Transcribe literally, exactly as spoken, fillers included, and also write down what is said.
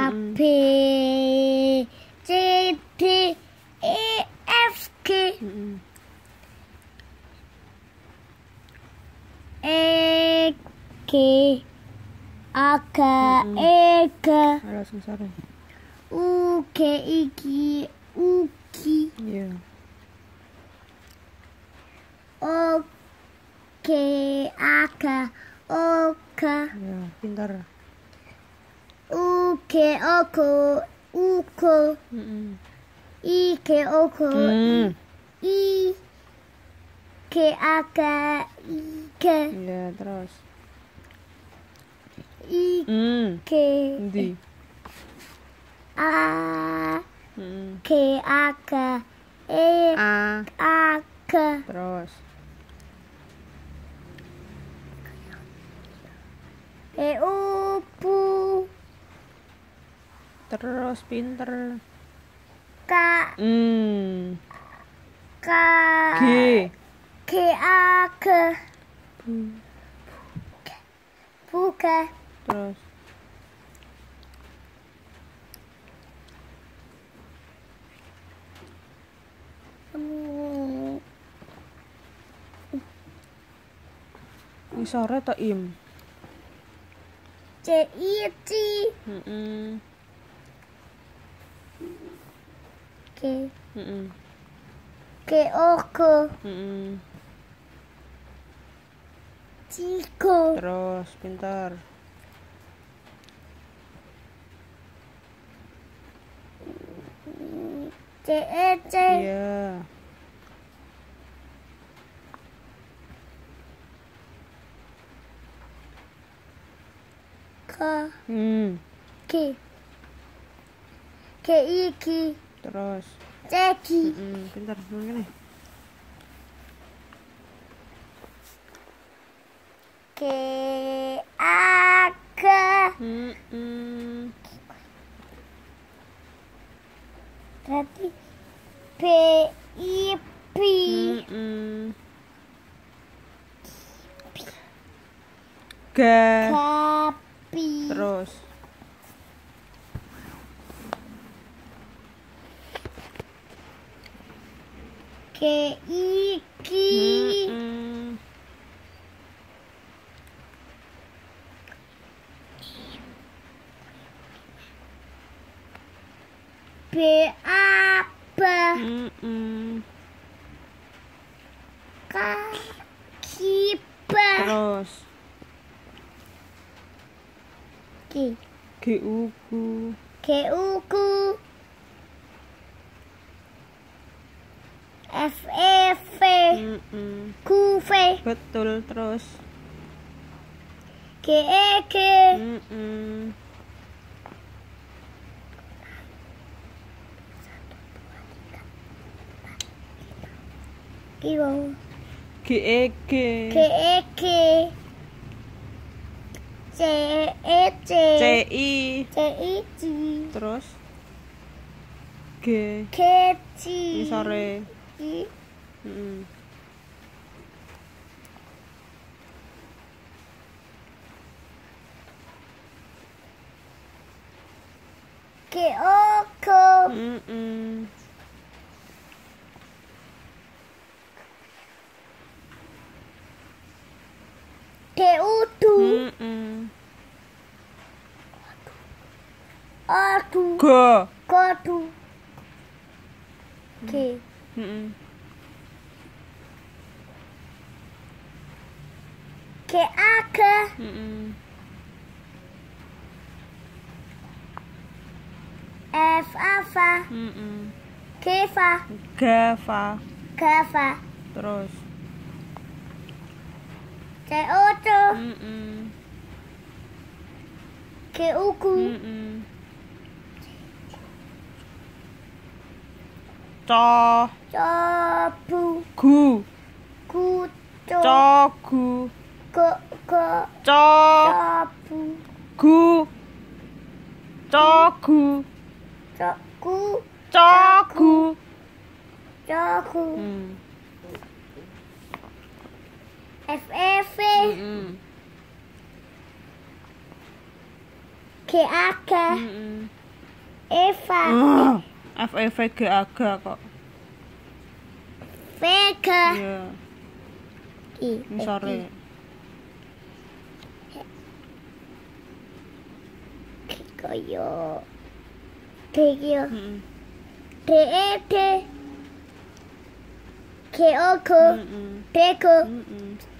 A Mm-mm. B C D E F G Mm-mm. E G H Mm-mm. I G Ada sengsara. U G I G U G Iya. O G A G O G Ya, pintar. U G O G U G Mm-mm. I G O G Mm. I G A G I G Iya, terus. I Mm. G Endi? A Mm. G A G E A. A G Terus. P U P Terus pinter. K Mm. K G. G A G Bu. Buka Terus. Hmm, Ini sore atau im? C I C Mm-mm. G Mm-mm. G O G Mm-mm. Cigo Terus pintar. C E C Iya. K Hmm. G G I G Terus. C G Mm-mm. Pintar. Gini. G A G Mm-mm. berarti B I P Mm-mm. G. Gapi Terus. G I G Mm-mm. B A B Mm-mm. K Ki B Terus. G G U Gu. G U G F E V Mm-mm. Q V Betul. Terus. G E G Mm-mm. G O G E G. G E G C E C C I. C I C Terus. G. G C Ini sore. I Mm-mm. G O G Mm-mm. G U D Mm-mm. Aduh G. Gadu G Mm-mm. G A G Mm-mm. F A F Mm-mm. G F A Gava. G F A Terus. C O C Mm-mm. G U G Mm-mm. Co. Cobu Gu. Gu Co Cogu. Go Go Co. Cobu Gu. Cogu. Cogu Cogu. Cogu Hmm. F E V Mm-mm. G A G Mm-mm. Eva. Ah, F E V G A G kok. Vega. Iya, I. ini sore. Koyo. Koyo. Heeh. D E D. K O K. Heeh. D K. Heeh.